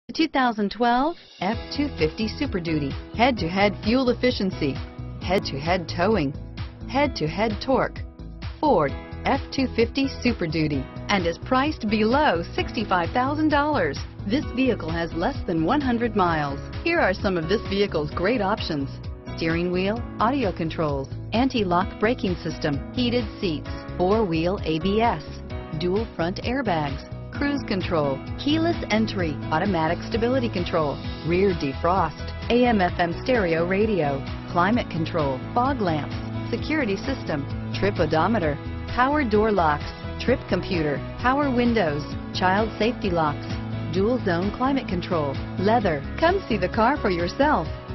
2012 F-250 Super Duty. Head-to-head fuel efficiency, head-to-head towing, head-to-head torque. Ford F-250 Super Duty, and is priced below $65,000. This vehicle has less than 100 miles. Here are some of this vehicle's great options: steering wheel audio controls, anti-lock braking system, heated seats, four-wheel ABS, dual front airbags, cruise control, keyless entry, automatic stability control, rear defrost, AM/FM stereo radio, climate control, fog lamps, security system, trip odometer, power door locks, trip computer, power windows, child safety locks, dual zone climate control, leather. Come see the car for yourself.